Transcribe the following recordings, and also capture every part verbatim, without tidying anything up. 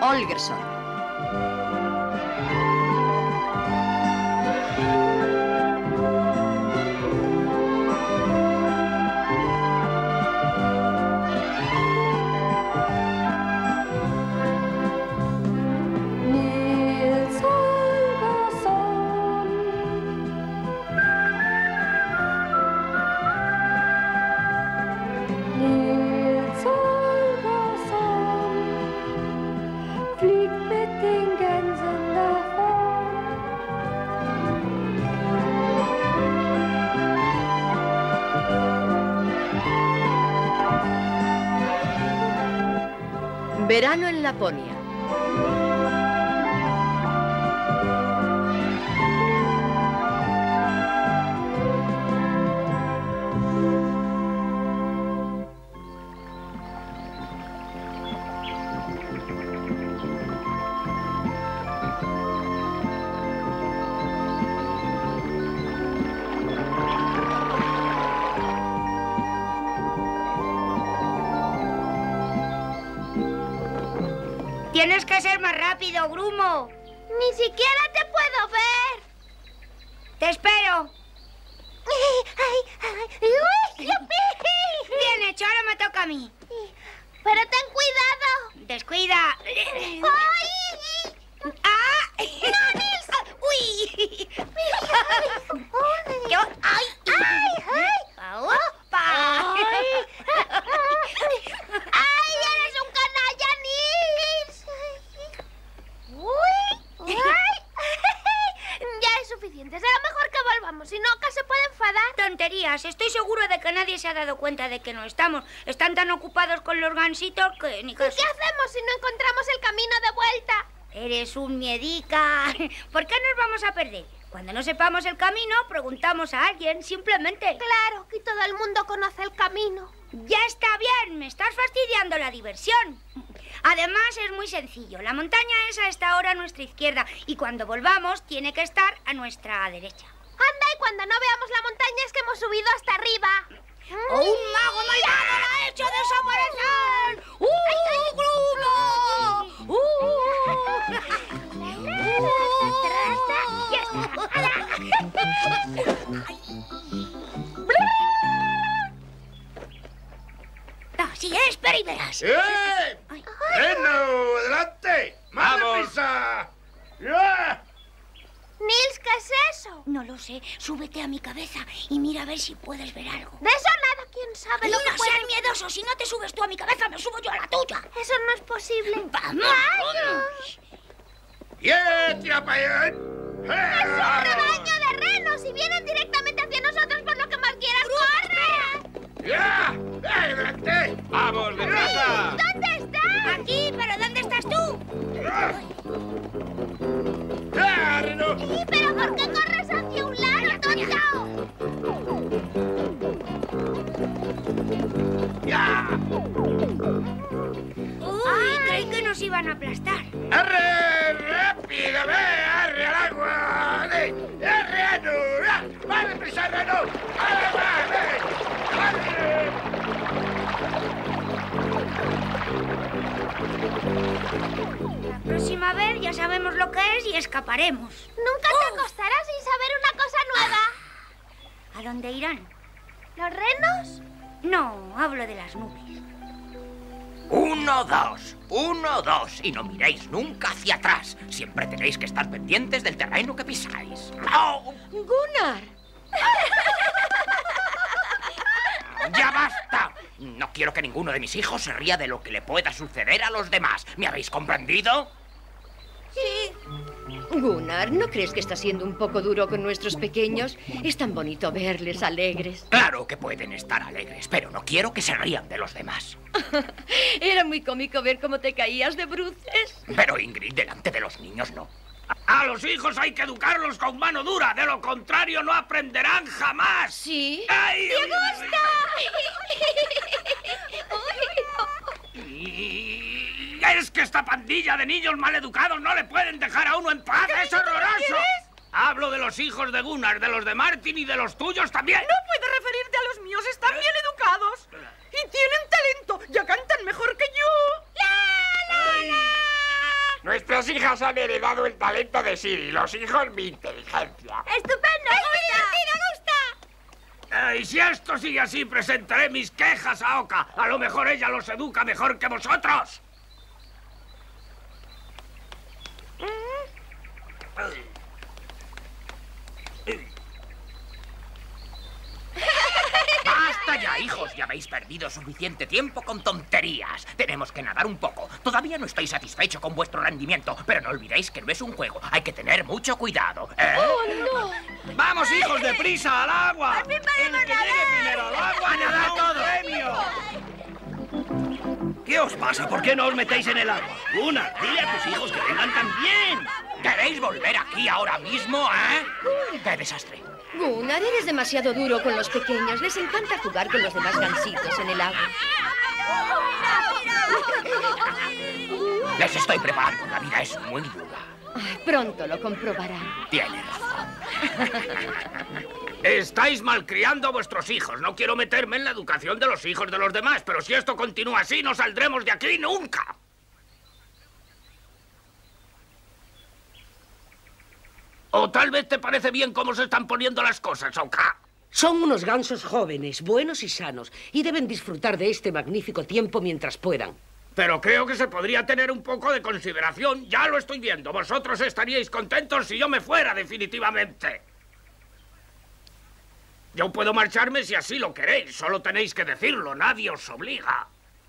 Holgersson. Verano en Laponia. Tienes que ser más rápido, Grumo. Ni siquiera te puedo ver. Te espero. Bien hecho, ahora me toca a mí. Pero ten cuidado. Descuida. ¡Ay! ¡Ah! ¡No, Nils! ¡Uy! ¿Qué? ¡Ay! ¡Ay! ¡Ay! ¡Opa! ¡Ay, eres un canalla, Nils! ¡Uy! ¡Ay! Ya es suficiente. Será mejor que volvamos, si no, Oka se puede enfadar. Tonterías. Estoy seguro de que nadie se ha dado cuenta de que no estamos. Están tan ocupados con los gansitos que ni ¿Y caso. qué hacemos si no encontramos el camino de vuelta? Eres un miedica. ¿Por qué nos vamos a perder? Cuando no sepamos el camino, preguntamos a alguien, simplemente. Claro, que todo el mundo conoce el camino. Ya está bien, me estás fastidiando la diversión. Además, es muy sencillo. La montaña es a esta hora a nuestra izquierda y cuando volvamos tiene que estar a nuestra derecha. Anda, y cuando no veamos la montaña es que hemos subido hasta arriba. ¡Oh, un mago malvado la ha hecho desaparecer! ¡Uh, Grumo! ¡Así es, pero y verás! ¡Eh! ¡Reno, adelante! ¡Más deprisa! ¡Ya! Nils, ¿qué es eso? No lo sé. Súbete a mi cabeza y mira a ver si puedes ver algo. De eso nada, quién sabe ¡Y lo que no puede... seas miedoso! Si no te subes tú a mi cabeza, me subo yo a la tuya. Eso no es posible. ¡Vamos! ¡Vamos! ¡Bien, tira para allá! ¡Es un rebaño de renos y vienen directamente hacia nosotros por lo que más quieran! ¡Corre! ¡Ya! ¡Adelante! ¡Vamos, deprisa! ¿Dónde estás? Aquí, pero ¿dónde estás tú? ¡Ya, Reno! Sí, pero ¿por qué corres hacia un lado, tonto? ¡Ya! Uy, creí que nos iban a aplastar. ¡Arre! ¡Rápido, ve! ¡Arre al agua! ¡Arre, Reno! ¡Ya! ¡Más deprisa, Reno! ¡Arre, vale! ¡Arre! La próxima vez ya sabemos lo que es y escaparemos. Nunca te acostarás sin saber una cosa nueva. ¿A dónde irán? ¿Los renos? No, hablo de las nubes. Uno, dos. Uno, dos. Y no miréis nunca hacia atrás. Siempre tenéis que estar pendientes del terreno que pisáis. ¡Oh! Gunnar. ¡Ya basta! No quiero que ninguno de mis hijos se ría de lo que le pueda suceder a los demás. ¿Me habéis comprendido? Sí. Gunnar, ¿no crees que está siendo un poco duro con nuestros pequeños? Es tan bonito verles alegres. Claro que pueden estar alegres, pero no quiero que se rían de los demás. Era muy cómico ver cómo te caías de bruces. Pero Ingrid, delante de los niños no. A los hijos hay que educarlos con mano dura. De lo contrario, no aprenderán jamás. ¿Sí? ¡Ay! ¡Me gusta! Y es que esta pandilla de niños maleducados no le pueden dejar a uno en paz. ¡Es horroroso! Hablo de los hijos de Gunnar, de los de Martin y de los tuyos también. No puedes referirte a los míos, están bien educados. Y tienen talento, ya cantan mejor que yo. ¡La, la, la! hijas han heredado el talento de Siri, los hijos mi inteligencia. ¡Estupendo! ¡Es divertido, gusta! Eh, y si esto sigue así, presentaré mis quejas a Oka. A lo mejor ella los educa mejor que vosotros. ¡Basta ya, hijos! Ya habéis perdido suficiente tiempo con tonterías. Tenemos que nadar un poco. Todavía no estoy satisfecho con vuestro rendimiento, pero no olvidéis que no es un juego. Hay que tener mucho cuidado, ¿eh? ¡Oh, no! ¡Vamos, hijos, deprisa, al agua! ¡Al fin ¡El podemos que llegue primero al agua, ¡A nadar todo! ¡Premio! ¿Qué os pasa? ¿Por qué no os metéis en el agua? Una, dile a tus hijos que vengan también. ¿Queréis volver aquí ahora mismo, eh? ¡Qué desastre! Gunnar, eres demasiado duro con los pequeños. Les encanta jugar con los demás gansitos en el agua. Les estoy preparando. La vida es muy dura. Ay, pronto lo comprobarán. Tiene razón. Estáis malcriando a vuestros hijos. No quiero meterme en la educación de los hijos de los demás, pero si esto continúa así, no saldremos de aquí nunca. O tal vez te parece bien cómo se están poniendo las cosas, Oka. Son unos gansos jóvenes, buenos y sanos, y deben disfrutar de este magnífico tiempo mientras puedan. Pero creo que se podría tener un poco de consideración. Ya lo estoy viendo. Vosotros estaríais contentos si yo me fuera definitivamente. Yo puedo marcharme si así lo queréis. Solo tenéis que decirlo. Nadie os obliga.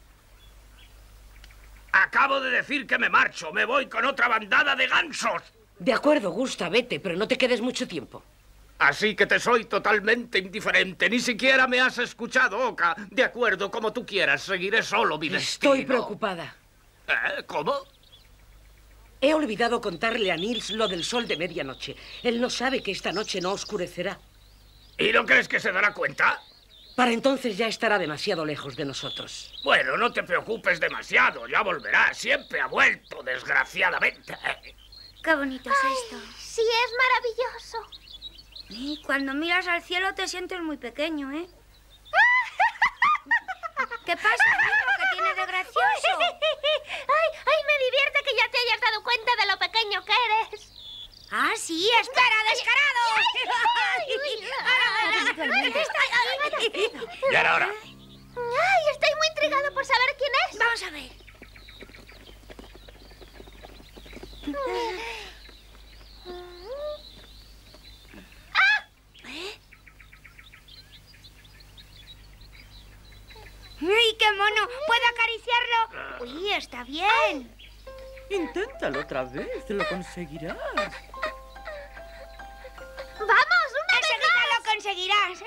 Acabo de decir que me marcho. Me voy con otra bandada de gansos. De acuerdo, Gusta, vete, pero no te quedes mucho tiempo. Así que te soy totalmente indiferente. Ni siquiera me has escuchado, Oka. De acuerdo, como tú quieras. Seguiré solo mi destino. Estoy preocupada. ¿Eh? ¿Cómo? He olvidado contarle a Nils lo del sol de medianoche. Él no sabe que esta noche no oscurecerá. ¿Y no crees que se dará cuenta? Para entonces ya estará demasiado lejos de nosotros. Bueno, no te preocupes demasiado. Ya volverá. Siempre ha vuelto, desgraciadamente. Qué bonito es esto. Sí, es maravilloso. Y cuando miras al cielo te sientes muy pequeño, ¿eh? ¿Qué pasa, hijo? ¿Qué tiene de gracioso? Ay, ay, me divierte que ya te hayas dado cuenta de lo pequeño que eres. Ah, sí, espera, descarado. Ya era hora. Ay, estoy muy intrigado por saber quién es. Vamos a ver. ¡Ay, qué mono! ¿Puedo acariciarlo? Uy, está bien. Inténtalo otra vez, lo conseguirás. ¡Vamos, una vez Enseguida más! lo conseguirás.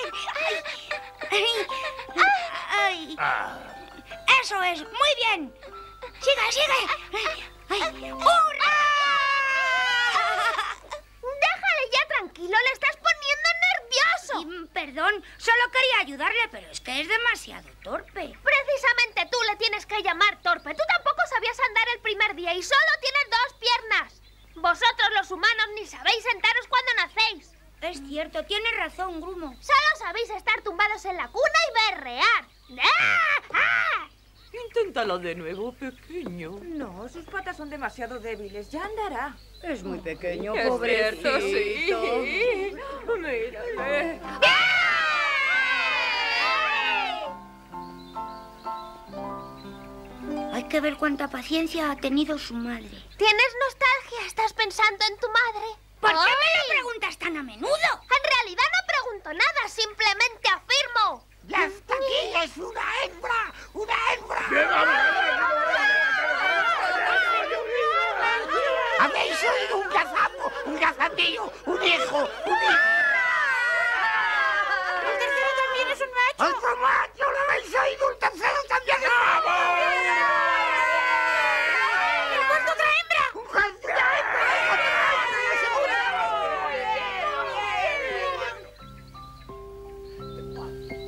Ay, ay, ay. Eso es, muy bien. Sigue, sigue. Ay, ¡hurra! Déjale ya tranquilo, le estás poniendo nervioso. Y, perdón, solo quería ayudarle, pero es que es demasiado torpe. Precisamente tú le tienes que llamar torpe. Tú tampoco sabías andar el primer día y solo tienes dos piernas. Vosotros los humanos ni sabéis sentaros cuando nacéis. Es cierto, tienes razón, Grumo. Solo sabéis estar tumbados en la cuna y berrear. ¡Ah! ¡Ah! Inténtalo de nuevo, pequeño. No, sus patas son demasiado débiles. Ya andará. Es muy pequeño, Es pobrecito. cierto, sí. Mírale. Hay que ver cuánta paciencia ha tenido su madre. ¿Tienes nostalgia? ¿Estás pensando en tu madre? ¿Por qué me ¡Ay! lo preguntas tan a menudo? En realidad no pregunto nada, simplemente afirmo. ¡Esta aquí es una hembra! ¡Una hembra! ¿Habéis oído un gazapo? ¡Un gazatillo! ¡Un hijo! ¡Un hijo! El tercero también es un macho. ¡Otro macho! ¿Lo habéis oído? ¡Un tercero también es macho! ¿El cuarto otra hembra? ¡Un cuarto hembra! ¡Otra hembra! ¡Seguro!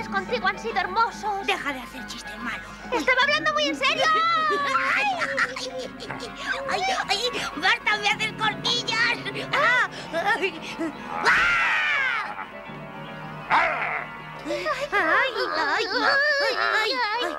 días contigo han sido hermosos. Deja de hacer chistes malos. Estaba hablando muy en serio. ¡Ay, ay, ay! ¡Basta, me haces cosquillas! ¡Ah! ¡Ay! ¡Ah! ¡Ay, ay, ay! ¡Ay, ay!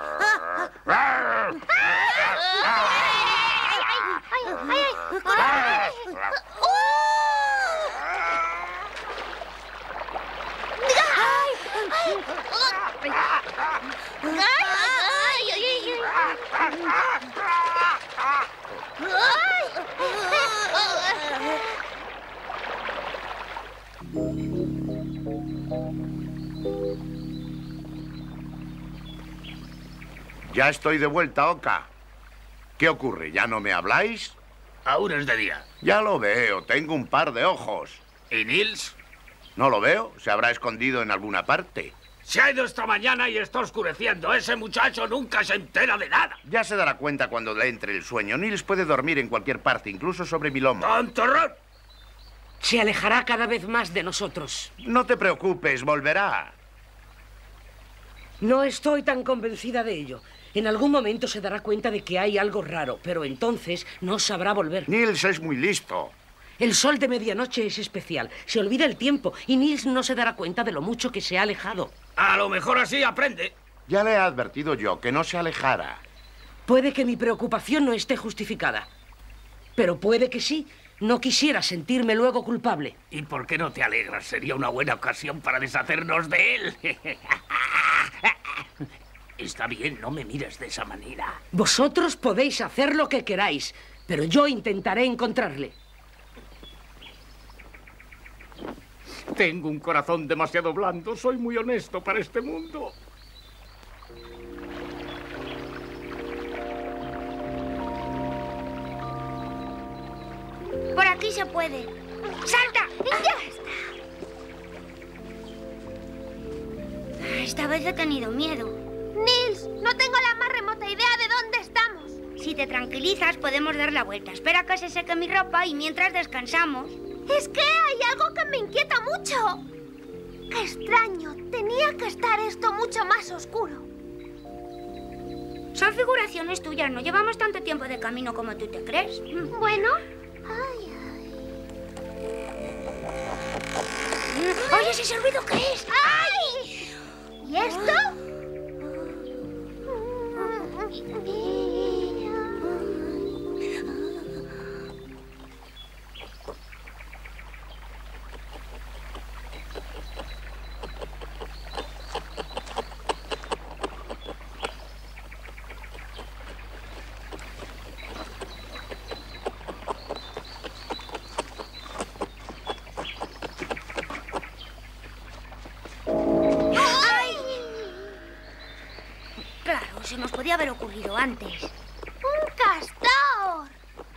Ya estoy de vuelta, Oka. ¿Qué ocurre? ¿Ya no me habláis? Aún es de día. Ya lo veo, tengo un par de ojos. ¿Y Nils? No lo veo, se habrá escondido en alguna parte. Se ha ido esta mañana y está oscureciendo. Ese muchacho nunca se entera de nada. Ya se dará cuenta cuando le entre el sueño. Nils puede dormir en cualquier parte, incluso sobre mi lomo. ¡Tontorrón! Se alejará cada vez más de nosotros. No te preocupes, volverá. No estoy tan convencida de ello. En algún momento se dará cuenta de que hay algo raro, pero entonces no sabrá volver. Nils es muy listo. El sol de medianoche es especial. Se olvida el tiempo y Nils no se dará cuenta de lo mucho que se ha alejado. A lo mejor así aprende. Ya le he advertido yo que no se alejara. Puede que mi preocupación no esté justificada, pero puede que sí. No quisiera sentirme luego culpable. ¿Y por qué no te alegras? Sería una buena ocasión para deshacernos de él. Está bien, no me mires de esa manera. Vosotros podéis hacer lo que queráis, pero yo intentaré encontrarle. Tengo un corazón demasiado blando. Soy muy honesto para este mundo. Por aquí se puede. ¡Salta! ¡Ya está! Esta vez he tenido miedo. Nils, no tengo la más remota idea de dónde estamos. Si te tranquilizas, podemos dar la vuelta. Espera que se seque mi ropa y mientras descansamos... Es que hay algo que me inquieta mucho. ¡Qué extraño! Tenía que estar esto mucho más oscuro. Son figuraciones tuyas. No llevamos tanto tiempo de camino como tú te crees. Bueno... Ay, ay. Oye, ¿ese ruido qué es? ¡Ay! ¿Y esto? Se nos podía haber ocurrido antes. ¡Un castor!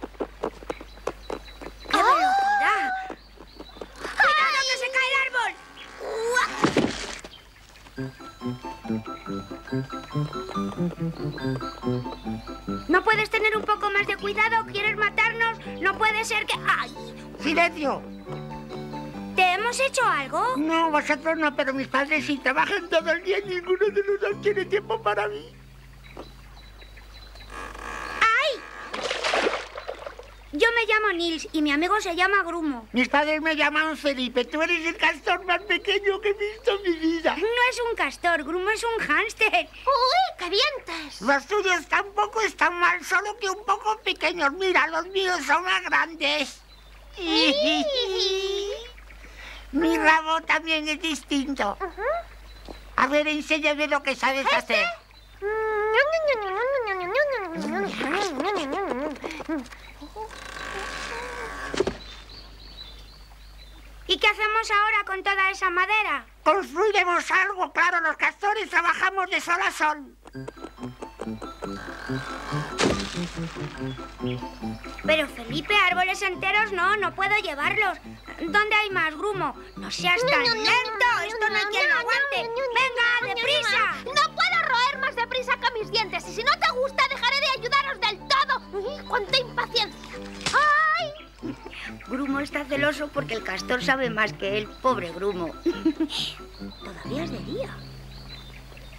¡Qué oh. velocidad! ¡Cuidado que se cae el árbol! ¿No puedes tener un poco más de cuidado? ¿Quieres matarnos? No puede ser que... ¡Ay! ¡Silencio! ¿Te hemos hecho algo? No, vosotros no, pero mis padres sí trabajan todo el día y ninguno de los dos tiene tiempo para mí. Yo me llamo Nils y mi amigo se llama Grumo. Mis padres me llaman Felipe. Tú eres el castor más pequeño que he visto en mi vida. No es un castor, Grumo es un hámster. ¡Uy, qué dientes! Los tuyos tampoco están mal, solo que un poco pequeños. Mira, los míos son más grandes. Mi rabo también es distinto. Uh-huh. A ver, enséñame lo que sabes ¿Este? hacer. ¿Y qué hacemos ahora con toda esa madera? Construiremos algo, claro, los castores trabajamos de sol a sol. Pero Felipe, árboles enteros no, no puedo llevarlos. ¿Dónde hay más, Grumo? No seas tan lento, esto no hay quien lo aguante. ¡Venga, deprisa! No puedo roer más deprisa que mis dientes y si no te gusta dejaré de ayudaros del todo. ¡Uy, cuánta impaciencia! ¡Ay! Grumo está celoso porque el castor sabe más que él. Pobre Grumo. Todavía es de día.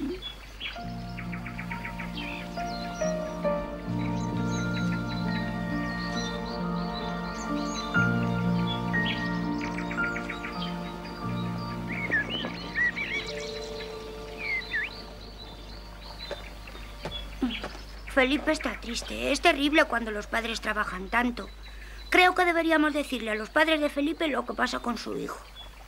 Felipe está triste. Es terrible cuando los padres trabajan tanto. Creo que deberíamos decirle a los padres de Felipe lo que pasa con su hijo.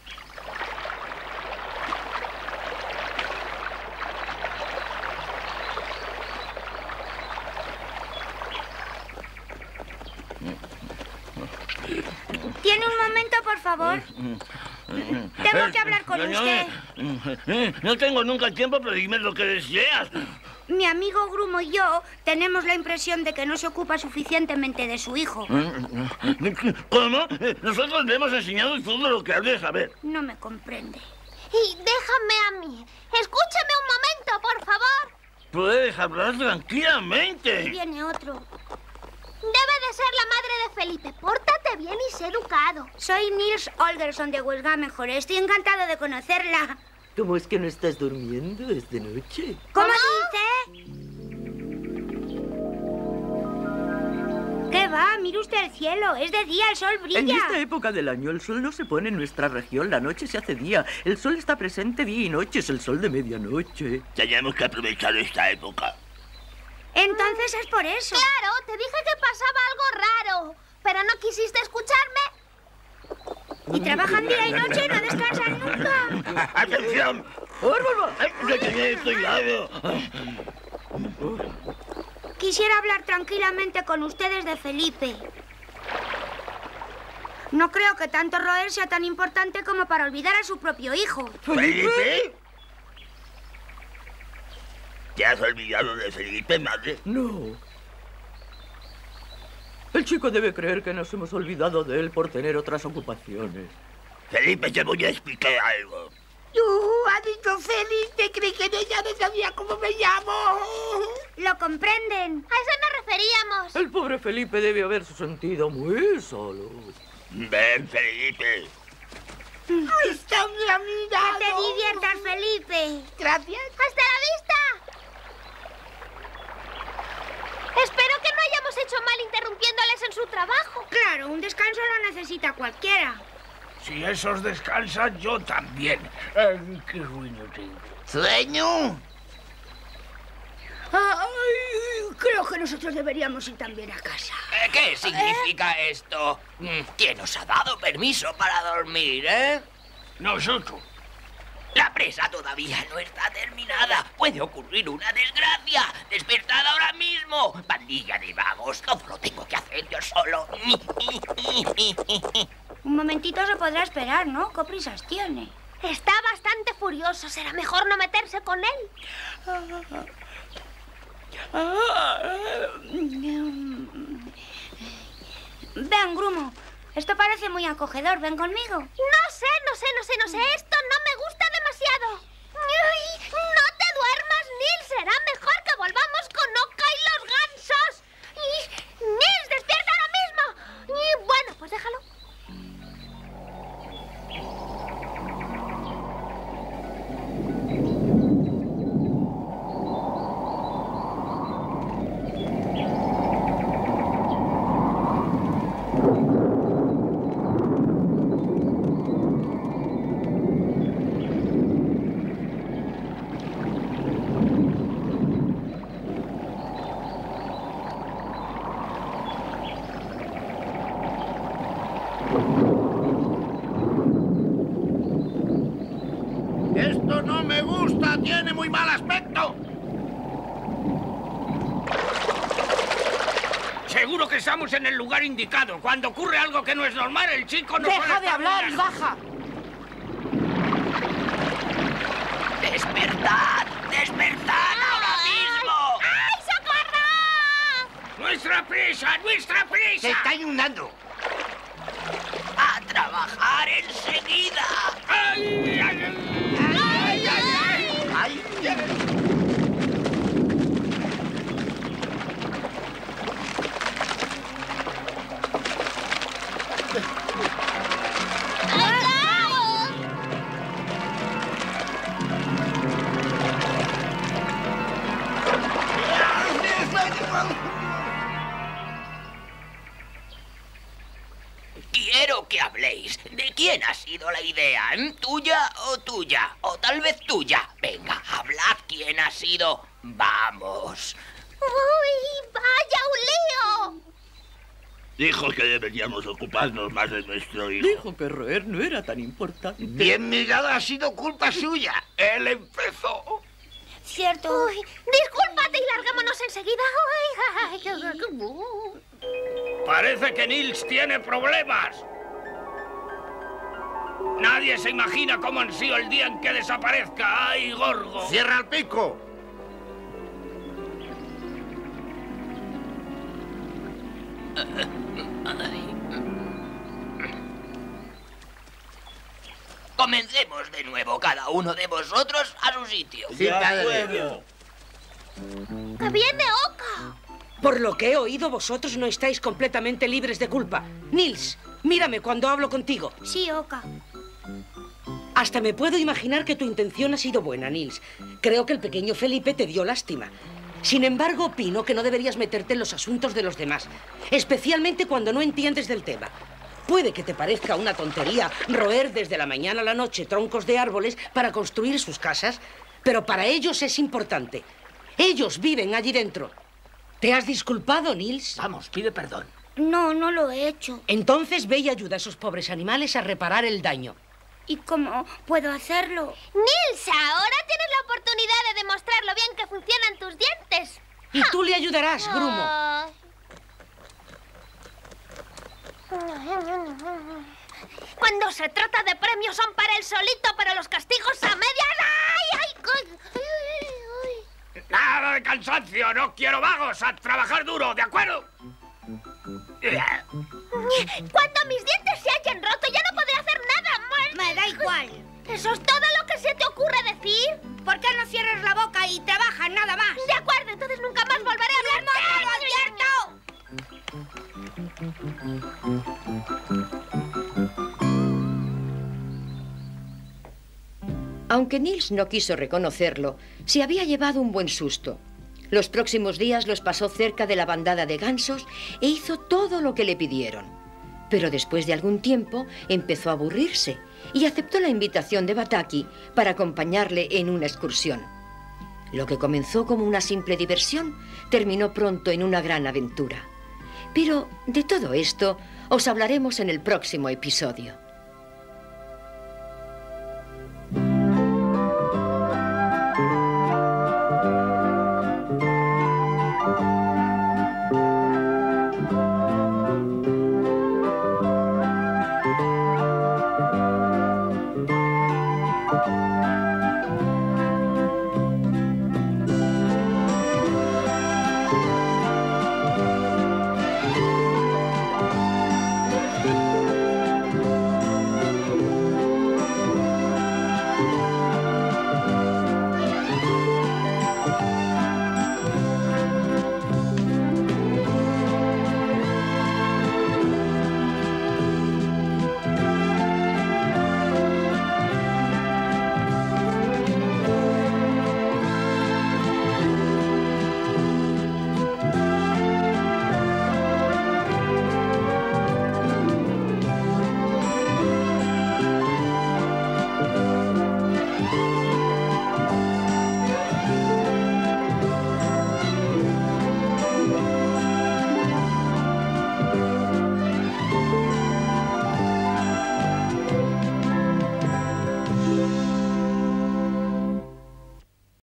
¿Tiene un momento, por favor? Tengo que hablar con usted. No tengo nunca tiempo, pero dime lo que deseas. Mi amigo Grumo y yo tenemos la impresión de que no se ocupa suficientemente de su hijo. ¿Cómo? Nosotros le hemos enseñado todo lo que has de saber. No me comprende. Y déjame a mí. Escúchame un momento, por favor. Puedes hablar tranquilamente. Viene otro. Debe de ser la madre de Felipe. Pórtate bien y sé educado. Soy Nils Holgersson de Westgammenhor. Estoy encantado de conocerla. ¿Cómo es que no estás durmiendo? Es de noche. ¿Cómo, ¿Cómo? dice? ¿Qué va? Mire usted el cielo. Es de día, el sol brilla. En esta época del año el sol no se pone en nuestra región. La noche se hace día. El sol está presente día y noche. Es el sol de medianoche. Tenemos que aprovechar esta época. Entonces es por eso. Claro, te dije que pasaba algo raro. Pero no quisiste escucharme. Y trabajan día y noche y no descansan nunca. ¡Atención! ¡Estoy lado! Quisiera hablar tranquilamente con ustedes de Felipe. No creo que tanto roer sea tan importante como para olvidar a su propio hijo. ¿Felipe? ¿Te has olvidado de Felipe, madre? No. El chico debe creer que nos hemos olvidado de él por tener otras ocupaciones. Felipe, te voy a explicar algo. Uh, ha dicho Felipe, creí que ella no sabía cómo me llamo. ¿Lo comprenden? A eso nos referíamos. El pobre Felipe debe haberse sentido muy solo. Ven, Felipe. Ahí está mi amiga. Que te diviertas, Felipe. Gracias. ¡Hasta la vista! Espero que no hayamos hecho mal interrumpiéndoles en su trabajo. Claro, un descanso lo necesita cualquiera. Si esos descansan, yo también. Ay, qué sueño tengo. ¿Sueño? Ay, creo que nosotros deberíamos ir también a casa. ¿Qué significa ¿Eh? esto? ¿Quién os ha dado permiso para dormir, eh? Nosotros. La presa todavía no está terminada. Puede ocurrir una desgracia. ¡Despertad ahora mismo! Pandilla de vagos. Todo lo tengo que hacer yo solo. Un momentito se podrá esperar, ¿no? ¿Qué prisas tiene? Está bastante furioso. Será mejor no meterse con él. Ven, Grumo. Esto parece muy acogedor. Ven conmigo. No sé, no sé, no sé, no sé. Esto no me gusta demasiado. Ay, no te duermas, Nils. Será mejor que volvamos con Oka y los gansos. Nils, despierta ahora mismo. Bueno, pues déjalo. Esto no me gusta, tiene muy mal aspecto. Seguro que estamos en el lugar indicado. Cuando ocurre algo que no es normal, el chico no Deja de hablar y baja. ¡Despertad! ¡Despertad ahora mismo! ¡Ay, socorro! ¡Nuestra prisa! ¡Nuestra prisa! Se está inundando. ¡A trabajar enseguida! ¡Ay, ay, ay! ¡Ay, ay, ay! ¡Ay! quién ha sido la idea? ¿Tuya o tuya? O tal vez tuya. Venga, hablad quién ha sido. Vamos. ¡Uy, vaya un lío! Dijo que deberíamos ocuparnos más de nuestro hijo. Dijo que roer no era tan importante. Bien mirada, ha sido culpa suya. Él empezó. Cierto. Uy, discúlpate y larguémonos enseguida. Uy, ay, ay, Parece que Nils tiene problemas. Nadie se imagina cómo han sido el día en que desaparezca. ¡Ay, Gorgo! ¡Cierra el pico! Comencemos de nuevo, cada uno de vosotros a su sitio. De acuerdo. ¡Que viene Oka! Por lo que he oído, vosotros no estáis completamente libres de culpa. Nils, mírame cuando hablo contigo. Sí, Oka. Hasta me puedo imaginar que tu intención ha sido buena, Nils. Creo que el pequeño Felipe te dio lástima. Sin embargo, opino que no deberías meterte en los asuntos de los demás, especialmente cuando no entiendes del tema. Puede que te parezca una tontería roer desde la mañana a la noche troncos de árboles para construir sus casas, pero para ellos es importante. Ellos viven allí dentro. ¿Te has disculpado, Nils? Vamos, pide perdón. No, no lo he hecho. Entonces ve y ayuda a esos pobres animales a reparar el daño. ¿Y cómo puedo hacerlo? Nils, ahora tienes la oportunidad de demostrar lo bien que funcionan tus dientes. Y tú le ayudarás, Grumo. Ah. Cuando se trata de premios son para él solito, pero los castigos a medias... ¡Ay, ay, ay, ay, ay! ¡Nada de cansancio! ¡No quiero vagos! ¡A trabajar duro! ¿De acuerdo? Cuando mis dientes se hayan roto ya no podré hacer nada más. Me da igual. ¿Eso es todo lo que se te ocurre decir? ¿Por qué no cierras la boca y trabajas nada más? De acuerdo, entonces nunca más volveré a hablar. ¡Todo abierto! Aunque Nils no quiso reconocerlo, se había llevado un buen susto. Los próximos días los pasó cerca de la bandada de gansos e hizo todo lo que le pidieron. Pero después de algún tiempo empezó a aburrirse y aceptó la invitación de Bataki para acompañarle en una excursión. Lo que comenzó como una simple diversión terminó pronto en una gran aventura. Pero de todo esto os hablaremos en el próximo episodio. Thank you.